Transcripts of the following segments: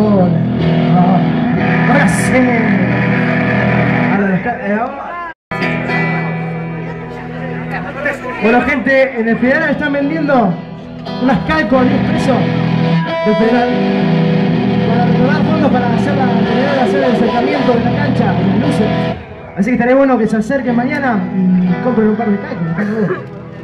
ahora. Ahora sí. Bueno, gente, en el Federal están vendiendo unas calcos a 10 pesos del Federal para recaudar fondos para hacer el acercamiento de la cancha, de las luces. Así que estaría bueno que se acerquen mañana y compren un par de calcos.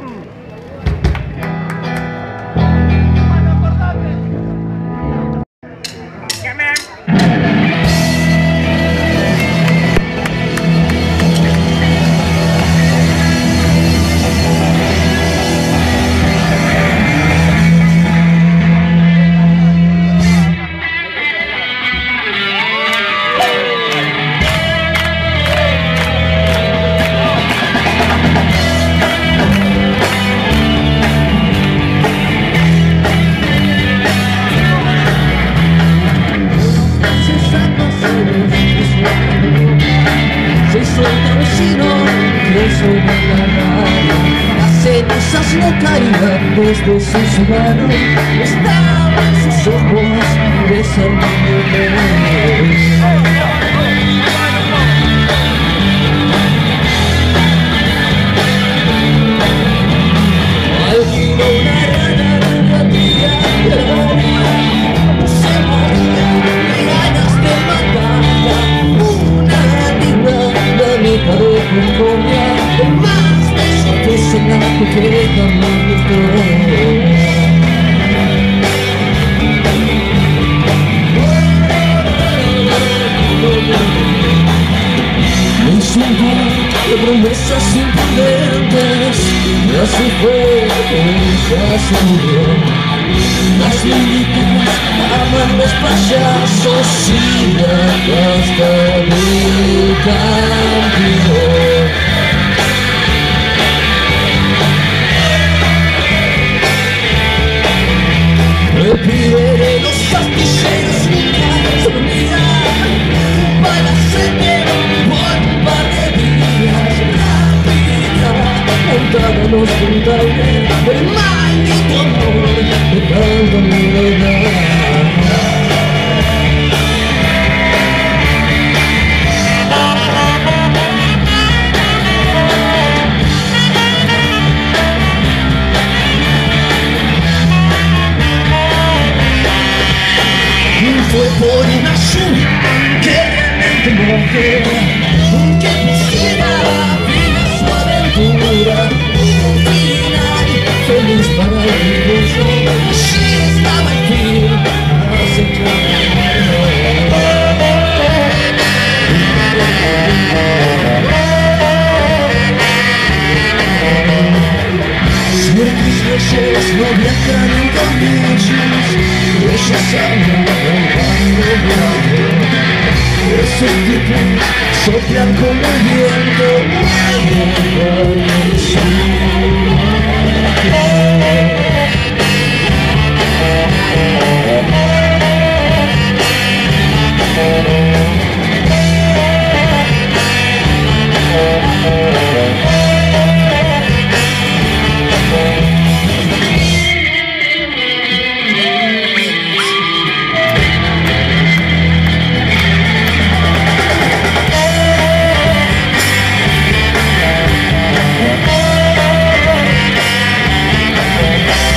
No caían desde sus manos, estaban sus ojos desarmándome. Alquiló una rana narrativa de la vida, se moría de ganas de matarla. Una linda amiga de Concordia, más besos que se la que jamás gustó. Un sueño de promesas imprudentes, y así fue, ella se murió. Las niñitas aman los payasos y la pasta del campeón. El pibe de los pastilleros nunca se dormía, para hacerme por un par de días. La vida montada nos contagió el maldito amor de tanta novedad. Fue por una lluvia que realmente mojé, que pusiera fin a su aventura. Un final feliz para el impulso, allí estaba el fin, ciertos reyes no viajan en camellos, ellos andan esos tipos soplan como el viento.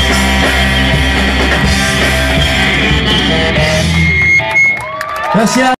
Gracias.